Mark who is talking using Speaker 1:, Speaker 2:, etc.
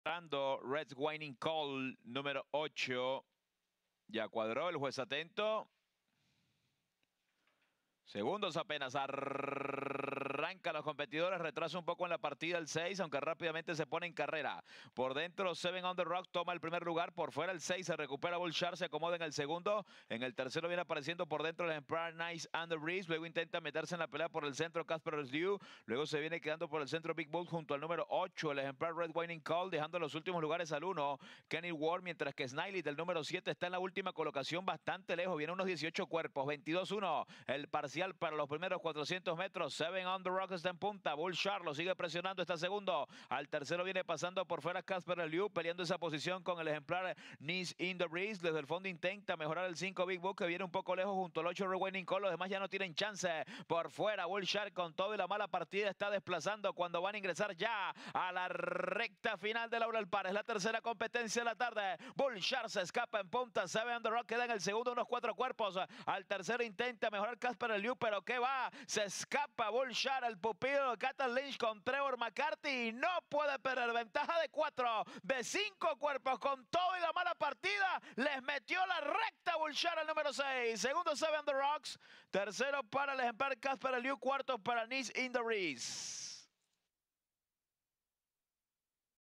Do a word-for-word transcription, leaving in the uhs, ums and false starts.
Speaker 1: Red's Whining Call número ocho. Ya cuadró el juez atento. Segundos apenas. Arranca los competidores. Retrasa un poco en la partida el seis, aunque rápidamente se pone en carrera. Por dentro, Seven on the Rock toma el primer lugar. Por fuera, el seis se recupera. Bullshar se acomoda en el segundo. En el tercero viene apareciendo por dentro el Empire Nice and the Breeze. Luego intenta meterse en la pelea por el centro Casper Slew. Luego se viene quedando por el centro Big Bull junto al número ocho, el ejemplar Red Whining Call, dejando los últimos lugares al uno, Kenny Ward, mientras que Sniley del número siete está en la última colocación bastante lejos. Viene unos dieciocho cuerpos. veintidós uno el parcial para los primeros cuatrocientos metros. Seven on the Rock está en punta. Bullshar lo sigue presionando, está segundo. Al tercero viene pasando por fuera Casper Liu, peleando esa posición con el ejemplar Nice in the Breeze. Desde el fondo intenta mejorar el cinco Big Book, que viene un poco lejos junto al ocho Red Whining Call. Los demás ya no tienen chance. Por fuera, Bullshar con todo y la mala partida está desplazando cuando van a ingresar ya a la recta final de Laurel Park. Es la tercera competencia de la tarde. Bullshar se escapa en punta. Seven on the Rock queda en el segundo, unos cuatro cuerpos. Al tercero intenta mejorar Casper Liu, pero ¿qué va? Se escapa Bullshar, el pupilo de Catherine Lynch con Trevor McCarthy y no puede perder. Ventaja de cuatro, de cinco cuerpos con todo y la mala partida. Les metió la recta Bullshar al número seis. Segundo Seven on the Rocks. Tercero para el ejemplar Casper Liu. Cuarto para Nice in the Breeze.